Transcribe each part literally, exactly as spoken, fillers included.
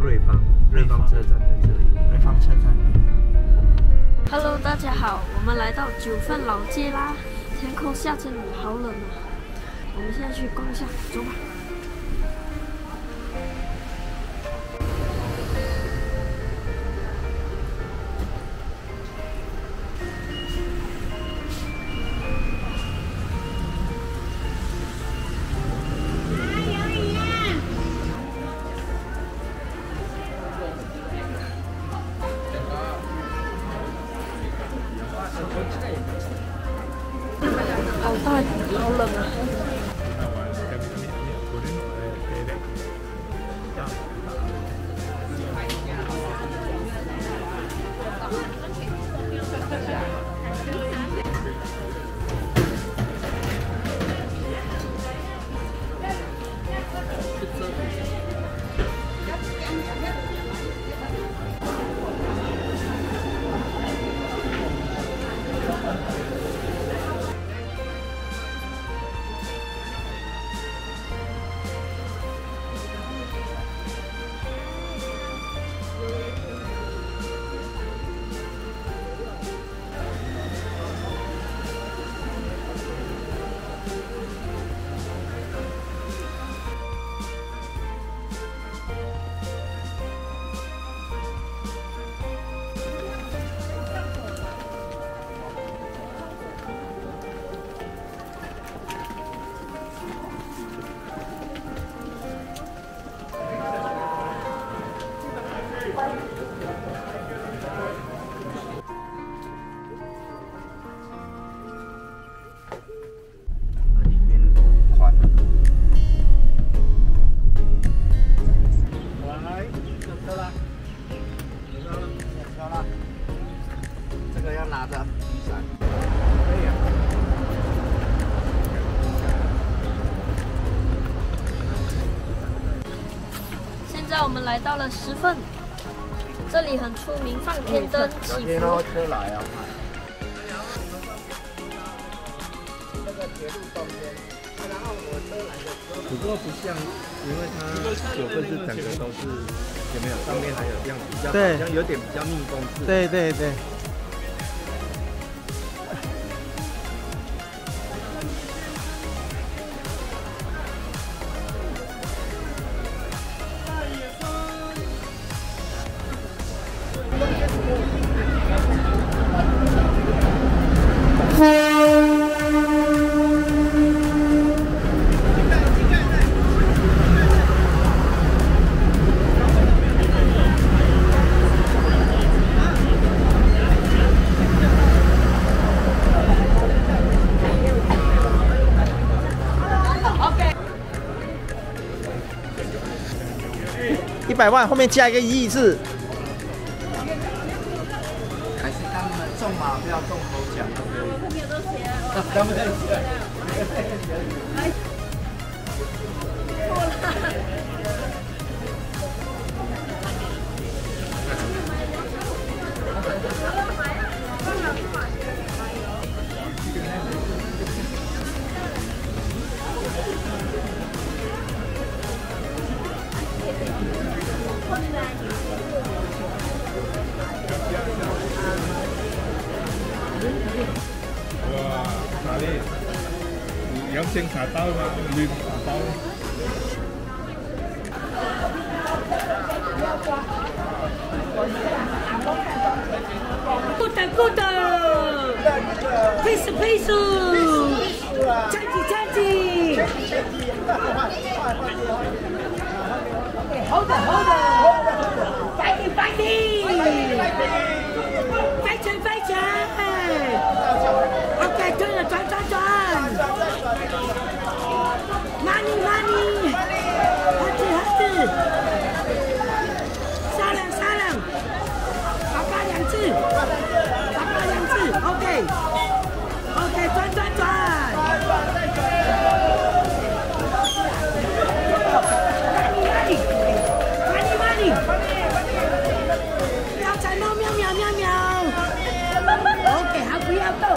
瑞芳，瑞芳车站在这里。 瑞芳车站。 Hello， 大家好，我们来到九份老街啦。天空下着雨，好冷啊！我们现在去逛一下，走吧。 好大雨，好冷啊！ 拿着雨伞。 现在我们来到了十份，这里很出名，放天灯、祈福。 车来啊！这个铁路中间，然后火车来的时候， 不过不像，因为它九份是整个都是有没有？上面还有这样比较，好像有点比较密封式。 对对对。 一百万后面加一个一亿是，还是他们中马不要中头奖？后面都写了，他们在写。错了。 哇，哪里？有正茶包嘛？亂茶包。 Good good， peace peace， change change， hold on hold on，fighting fighting，fighting fighting，OK， 对了，转转转 ，money money， 哈子哈子，杀人杀人，打八两次。 OK， OK， 转转转。Money money money， 招财猫喵喵喵喵。OK， 好，不要动。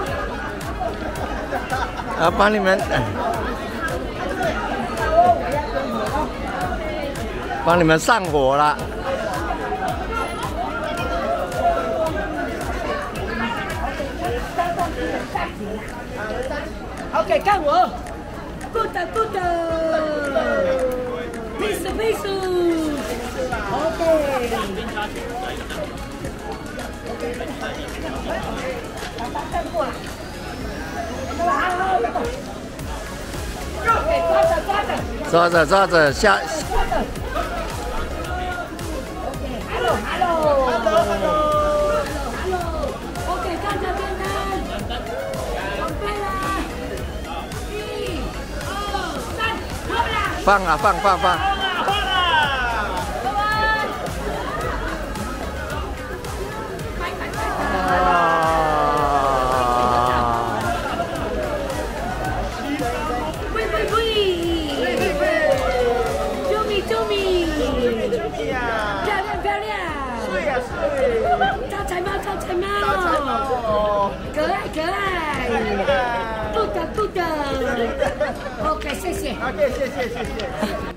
啊，帮你们。 帮你们上火了。 OK， 看我 ，good good， peace peace，OK。把它带过来。 抓着抓着下。 Hello hello hello hello OK， 看这边呢，准备啦，一、二、三，好啦！ 放啊放放放！ 招财猫，招财猫，可爱可爱，不的不的 ，OK， 谢谢。 OK， 谢谢谢谢。